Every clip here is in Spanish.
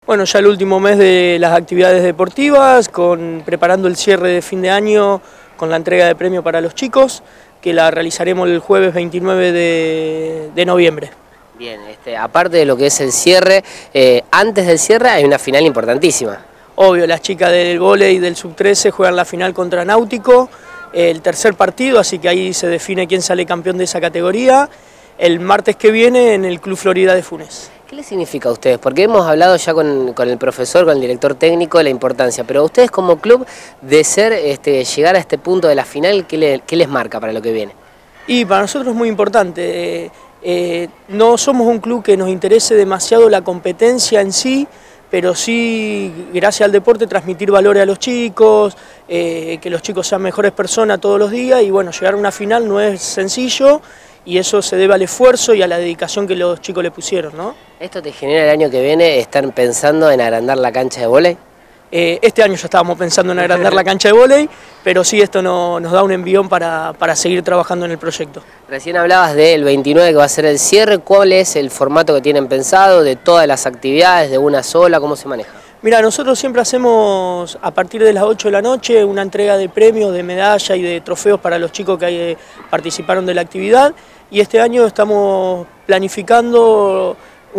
Bueno, ya el último mes de las actividades deportivas, preparando el cierre de fin de año con la entrega de premio para los chicos, que la realizaremos el jueves 29 de noviembre. Bien, aparte de lo que es el cierre, antes del cierre hay una final importantísima. Obvio, las chicas del vóley del sub-13 juegan la final contra Náutico, el tercer partido, así que ahí se define quién sale campeón de esa categoría, el martes que viene en el Club Florida de Funes. ¿Qué les significa a ustedes? Porque hemos hablado ya con el profesor, con el director técnico de la importancia, pero a ustedes como club de llegar a este punto de la final, ¿qué les marca para lo que viene? Y para nosotros es muy importante, no somos un club que nos interese demasiado la competencia en sí, pero sí, gracias al deporte, transmitir valores a los chicos, que los chicos sean mejores personas todos los días y bueno, llegar a una final no es sencillo y eso se debe al esfuerzo y a la dedicación que los chicos le pusieron, ¿no? ¿Esto te genera el año que viene estar pensando en agrandar la cancha de vóley? Este año ya estábamos pensando en agrandar la cancha de vóley, pero sí esto nos da un envión para seguir trabajando en el proyecto. Recién hablabas del 29 que va a ser el cierre, ¿cuál es el formato que tienen pensado, de todas las actividades, de una sola, cómo se maneja? Mira, nosotros siempre hacemos a partir de las 8 de la noche una entrega de premios, de medalla y de trofeos para los chicos que participaron de la actividad y este año estamos planificando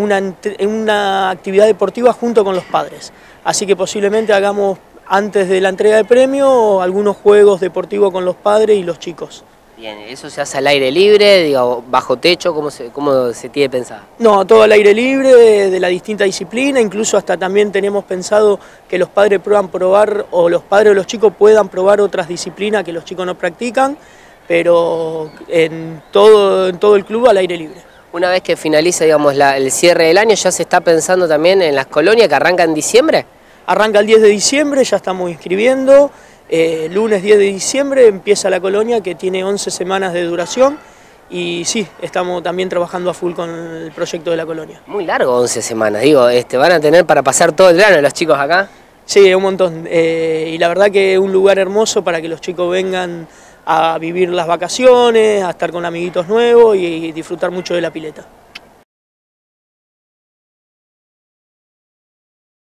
una actividad deportiva junto con los padres. Así que posiblemente hagamos antes de la entrega de premio algunos juegos deportivos con los padres y los chicos. Bien, ¿eso se hace al aire libre, digo, bajo techo? ¿Cómo se tiene pensado? No, todo al aire libre, de la distinta disciplina, incluso hasta también tenemos pensado que los padres puedan probar, o los padres o los chicos puedan probar otras disciplinas que los chicos no practican, pero en todo el club al aire libre. Una vez que finaliza, digamos, el cierre del año, ¿ya se está pensando también en las colonias que arrancan en diciembre? Arranca el 10 de diciembre, ya estamos inscribiendo. Lunes 10 de diciembre empieza la colonia que tiene 11 semanas de duración y sí, estamos también trabajando a full con el proyecto de la colonia. Muy largo 11 semanas, digo, ¿van a tener para pasar todo el verano los chicos acá? Sí, un montón y la verdad que es un lugar hermoso para que los chicos vengan a vivir las vacaciones, a estar con amiguitos nuevos y disfrutar mucho de la pileta.